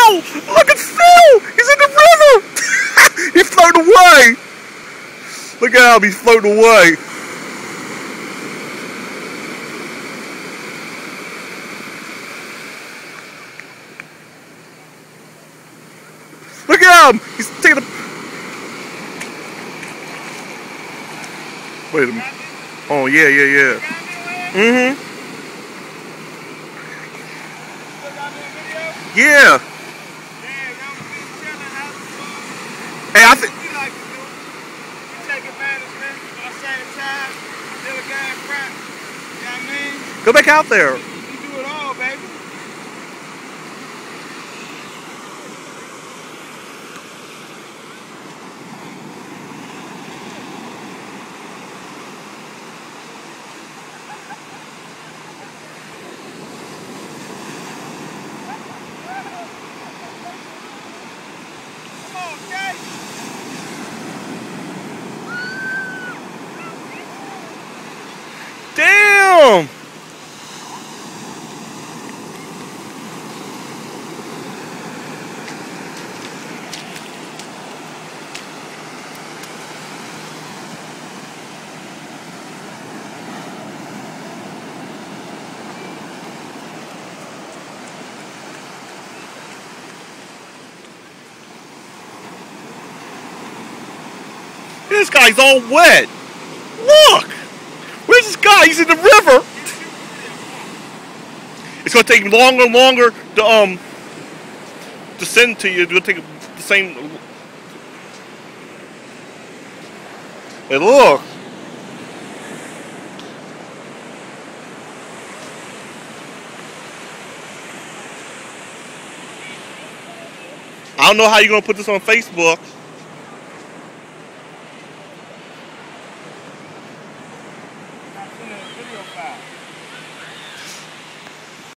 Phil! Look at Phil! He's in the river! He's floating away! Look at him, he's floating away. Look at him! He's taking a... Wait a minute. Oh, yeah. Mm-hmm. Yeah. Hey, I think... Go back out there. You do it all, baby. Come on, Jay. Damn! This guy's all wet. Look! Where's this guy? He's in the river. It's gonna take longer and longer to send to you. It's gonna take the same. Hey, look. I don't know how you're gonna put this on Facebook. Video file.